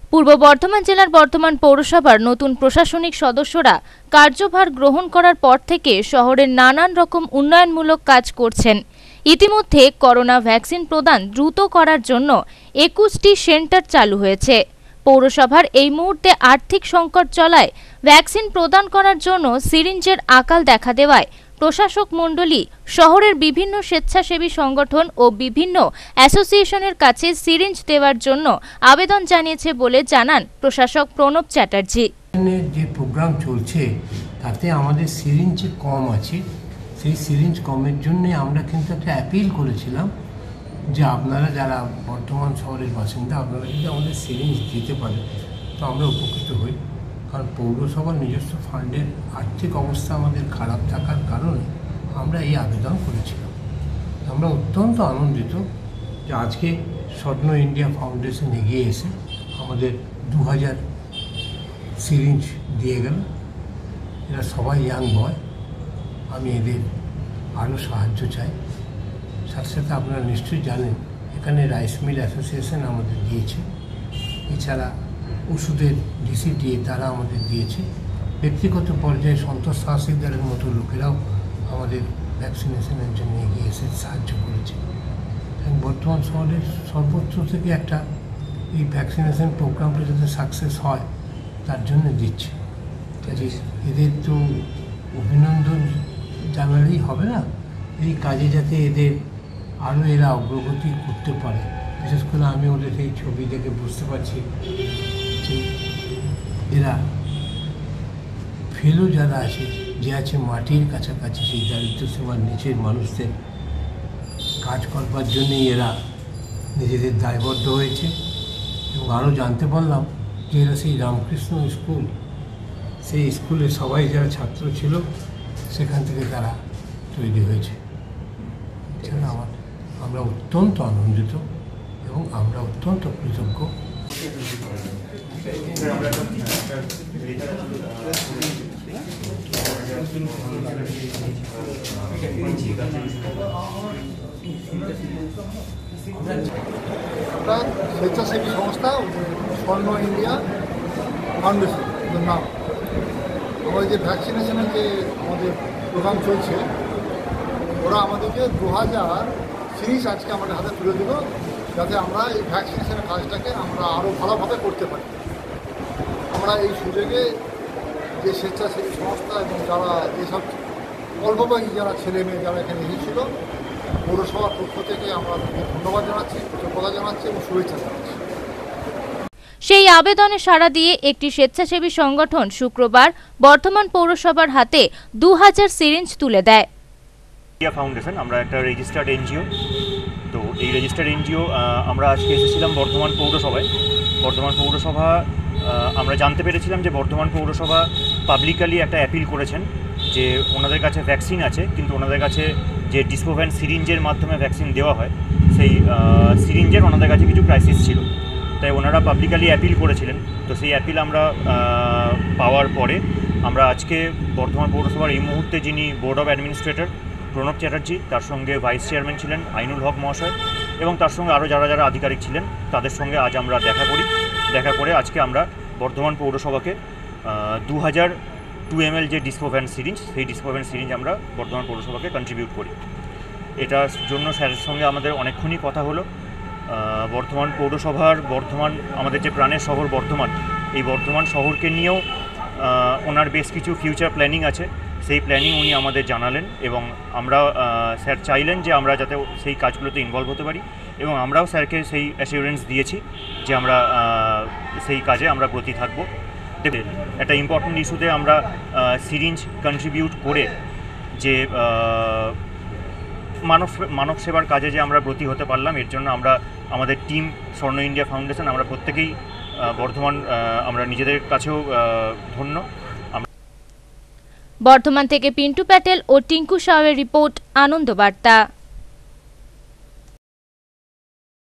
পূর্ব বর্ধমান জেলার বর্ধমান পৌরসভার নতুন প্রশাসনিক সদস্যরা কার্যভার গ্রহণ করার পর থেকে শহরের নানান রকম উন্নয়নমূলক কাজ করছেন। ইতিমধ্যে করোনা ভ্যাকসিন প্রদান দ্রুত করার জন্য 21টি সেন্টার চালু হয়েছে। পৌরসভার এই মুহূর্তে আর্থিক সংকট চলায় ভ্যাকসিন প্রদান করার জন্য সিরিঞ্জের আকাল দেখা দেওয়ায় প্রশাসক মণ্ডলী শহরের বিভিন্ন স্বেচ্ছাসেবী সংগঠন ও বিভিন্ন অ্যাসোসিয়েশনের কাছে সিরিঞ্জ দেওয়ার জন্য আবেদন জানিয়েছে বলে জানান প্রশাসক প্রণব চ্যাটার্জি। যে প্রোগ্রাম চলছে তাতে আমাদের সিরিঞ্জ কম আছে, সেই সিরিঞ্জ কমের জন্য আমরা কিন্তু একটা অ্যাপিল করেছিলাম যে আপনারা যারা বর্ধমান শহরের বাসিন্দা আপনারা যদি আমাদের সিরিঞ্জ দিতে পারেন তো আমরা উপকৃত হই। কারণ পৌরসভার নিজস্ব ফান্ডের আর্থিক অবস্থা আমাদের খারাপ থাকার কারণে আমরা এই আবেদন করেছিলাম। আমরা অত্যন্ত আনন্দিত যে আজকে স্বর্ণ ইন্ডিয়া ফাউন্ডেশন এগিয়ে এসে আমাদের 2000 সিরিঞ্জ দিয়ে গেল। এরা সবাই ইয়াং বয়, আমি এদের আরও সাহায্য চাই। সাথে সাথে আপনারা নিশ্চয়ই জানেন এখানে রাইস মিল অ্যাসোসিয়েশন আমাদের দিয়েছে, এছাড়া ওষুধের ডিসিডিএ তারা আমাদের দিয়েছে। ব্যক্তিগত পর্যায়ে সন্তোষ সাহসিকদারের মতো লোকেরাও আমাদের ভ্যাকসিনেশনের জন্য এগিয়ে এসে সাহায্য করেছে। বর্তমান শহরের সর্বোচ্চ থেকে একটা এই ভ্যাকসিনেশন প্রোগ্রামটা যাতে সাকসেস হয় তার জন্য দিচ্ছে। কাজে এদের তো অভিনন্দন জানালেই হবে না, এই কাজে যাতে এদের আরও এরা অগ্রগতি করতে পারে। বিশেষ করে আমি ওদের এই ছবি দেখে বুঝতে পারছি যে এরা ফেলো যারা আছে, যে আছে মাটির কাছাকাছি সেই দারিদ্র সীমার নিচের মানুষদের কাজ করবার জন্যই এরা নিজেদের দায়বদ্ধ হয়েছে। এবং আরও জানতে পারলাম যে এরা সেই রামকৃষ্ণ স্কুল, সেই স্কুলে সবাই যারা ছাত্র ছিল সেখান থেকে তারা তৈরি হয়েছে। এছাড়া আমরা অত্যন্ত আনন্দিত এবং আমরা অত্যন্ত কৃতজ্ঞ। স্বেচ্ছাসেবী সংস্থা স্বর্ণ ইন্ডিয়া ফাউন্ডেশন নাম। আমাদের যে ভ্যাকসিনেশনের যে আমাদের প্রোগ্রাম চলছে, ওরা আমাদেরকে 2000 সিরিজ আজকে আমাদের হাতে তুলে দিল, যাতে আমরা এই ভ্যাকসিনেশনের কাজটাকে আমরা আরও ভালোভাবে করতে পারি। আমরা এই সুযোগে যে স্বেচ্ছাসেবী সংস্থা এবং যারা যেসব অল্পবয়সী যারা ছেলে মেয়ে যারা এখানে এসেছিল, পৌরসভার পক্ষ থেকে আমরা ধন্যবাদ জানাচ্ছি, কৃতজ্ঞতা জানাচ্ছি এবং শুভেচ্ছা জানাচ্ছি। সেই আবেদনে সাড়া দিয়ে একটি স্বেচ্ছাসেবী সংগঠন শুক্রবার বর্ধমান পৌরসভার হাতে 2000 সিরিঞ্জ তুলে দেয়। ফাউন্ডেশন আমরা একটা রেজিস্টার্ড এনজিও, তো এই রেজিস্টার্ড এনজিও আমরা আজকে এসেছিলাম বর্ধমান পৌরসভায়। বর্ধমান পৌরসভা আমরা জানতে পেরেছিলাম যে বর্ধমান পৌরসভা পাবলিকালি একটা অ্যাপিল করেছেন যে ওনাদের কাছে ভ্যাকসিন আছে, কিন্তু ওনাদের কাছে যে ডিসপোভ্যান সিরিঞ্জের মাধ্যমে ভ্যাকসিন দেওয়া হয় সেই সিরিঞ্জের ওনাদের কাছে কিছু ক্রাইসিস ছিল, তাই ওনারা পাবলিকালি অ্যাপিল করেছিলেন। তো সেই অ্যাপিল আমরা পাওয়ার পরে আমরা আজকে বর্ধমান পৌরসভার এই মুহূর্তে যিনি board of administrator Pranab Chatterjee, তার সঙ্গে ভাইস চেয়ারম্যান ছিলেন আইনুল হক মহাশয় এবং তার সঙ্গে আরও যারা যারা আধিকারিক ছিলেন তাদের সঙ্গে আজ আমরা দেখা করে আজকে আমরা বর্ধমান পৌরসভাকে 2000 2ml যে ডিসপোভ্যান সিরিঞ্জ, সেই ডিসপোভ্যান সিরিঞ্জ আমরা বর্ধমান পৌরসভাকে কন্ট্রিবিউট করি। এটার জন্য স্যারের সঙ্গে আমাদের অনেকক্ষণই কথা হলো। বর্ধমান পৌরসভার আমাদের যে প্রাণের শহর বর্ধমান, এই বর্ধমান শহরকে নিয়েও ওনার বেশ কিছু ফিউচার প্ল্যানিং আছে, সেই প্ল্যানিং উনি আমাদের জানালেন এবং আমরা স্যার চাইলেন যে আমরা যাতে সেই কাজগুলোতে ইনভলভ হতে পারি এবং আমরাও স্যারকে সেই অ্যাসিওরেন্স দিয়েছি যে আমরা সেই কাজে আমরা ব্রতী থাকবো। একটা ইম্পর্টেন্ট ইস্যুতে আমরা সিরিঞ্জ কন্ট্রিবিউট করে যে মানব সেবার কাজে যে আমরা ব্রতী হতে পারলাম, এর জন্য আমরা আমাদের টিম স্বর্ণ ইন্ডিয়া ফাউন্ডেশন আমরা প্রত্যেকেই বর্ধমান আমরা নিজেদের কাছেও ধন্য। বর্ধমান থেকে পিন্টু প্যাটেল ও টিঙ্কু সাউয়ের রিপোর্ট, আনন্দ বার্তা।